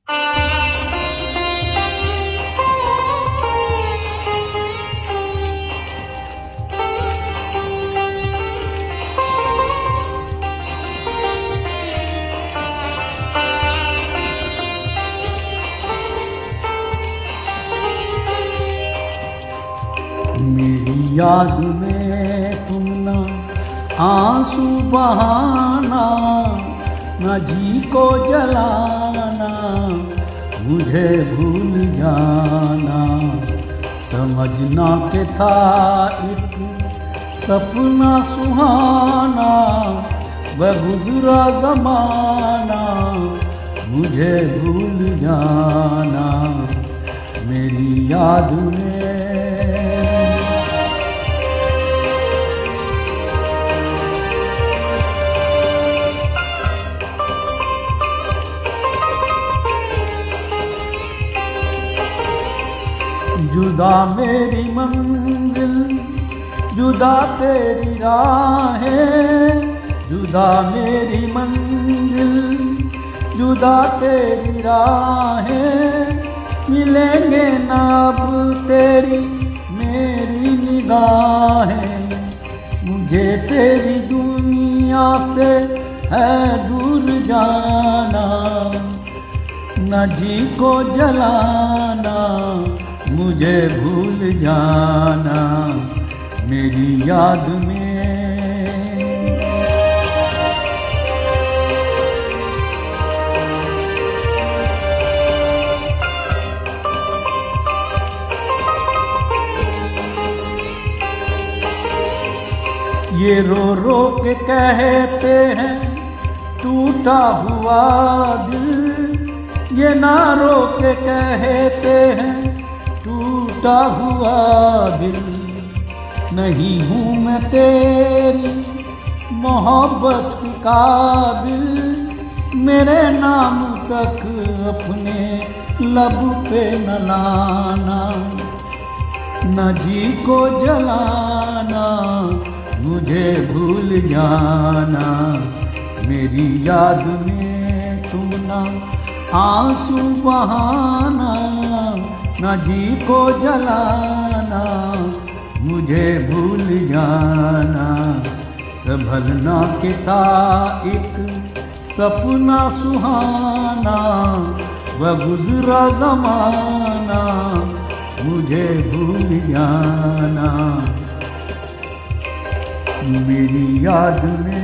मेरी याद में तुम ना आंसू बहाना, न जी को जलाना, मुझे भूल जाना। समझना के था एक सपना सुहाना, वह गुजरा जमाना, मुझे भूल जाना। मेरी याद में जुदा मेरी मंजिल, जुदा तेरी राहें, जुदा मेरी मंजिल, जुदा तेरी राहें। मिलेंगे ना अब तेरी मेरी निगाहें, मुझे तेरी दुनिया से है दूर जाना। न जी को जलाना, मुझे भूल जाना। मेरी याद में ये रो रो के कहते हैं टूटा हुआ दिल, ये ना रो के कहते हैं टूटा हुआ दिल। नहीं हूँ मैं तेरी मोहब्बत की काबिल, मेरे नाम तक अपने लब पे न लाना। न जी को जलाना, मुझे भूल जाना। मेरी याद में तुम ना आंसू बहाना, न जी को जलाना, मुझे भूल जाना। संभलना के था एक सपना सुहाना, वह गुजरा जमाना, मुझे भूल जाना। मेरी याद में